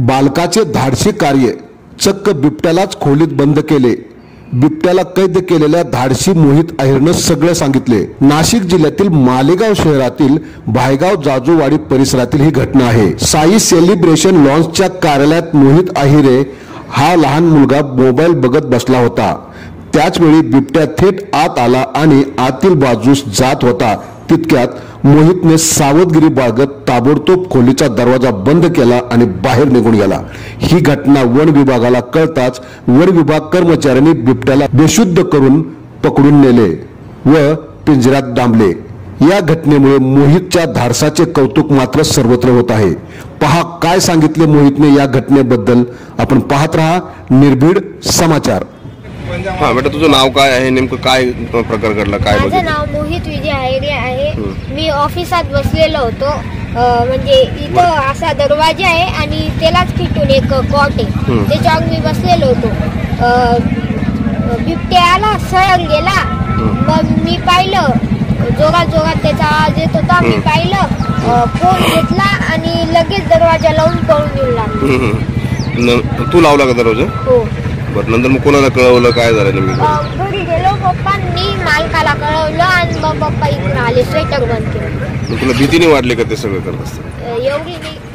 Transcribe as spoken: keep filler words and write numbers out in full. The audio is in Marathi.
बालकाचे धाडसी कार्य, चक्क बिबट्यालाच खोलीत बंद केले। बिबट्याला कैद केलेल्या धाडसी मोहित अहिरनं सगळे सांगितले। नाशिक जिल्ह्यातील मालेगाव शहरातील भायगाव जाजूवाडी परिसरातील ही घटना आहे। साई सेलिब्रेशन लॉन्सच्या कार्यालयात मोहित अहिरे हा लहान मुलगा मोबाईल बघत बसला होता। त्याचवेळी बिबट्या थेट आत आला आणि आतील बाजूस जात होता। तितक्यात मोहितने सावधगिरी बाळगत ताबडतोब खोलीचा दरवाजा बंद केला आणि बाहेर निघून गेला। ही घटना वन विभागाला कळताच वन विभाग कर्मचाऱ्यांनी बिबट्याला बेशुद्ध करून पकडून नेले व पिंजऱ्यात डांबले। या घटनेमुळे मोहितच्या धाडसाचे कौतुक मात्र सर्वत्र होत आहे। पहा काय सांगितले मोहितने या घटनेबद्दल। आपण पाहत रहा निर्भीड समाचार। हाँ बेटा, तुझं नाव काय आहे, नेमकं काय प्रकार घडला, काय बघितलं? माझं नाव मोहित विजय अहिरे आहे। मी ऑफिसात बसलेलो होतो, म्हणजे इथं असा दरवाजा आहे आणि त्यालाच फिटून एक कॉट आहे, त्याच्यावर मी बसलेलो होतो। बिबट्याला सळंग गेला, मग मी पाहिलं, जोरात जोरात त्याचा आवाज येत होता। मी पाहिलं, फोन घेतला आणि लगेच दरवाजा लावून पळून येऊ लागलो। तू लावला का दरवाजा? हो। बरं, नंतर मग कोणाला कळवलं, काय झालं नेमकं? घरी गेलो, पप्पांनी मालकाला कळवलं आणि मग पप्पा इकडे आले, स्वेटर बंद केलं। तुला भीती नाही वाटली का ते सगळं करत असताना? एवढी नाही।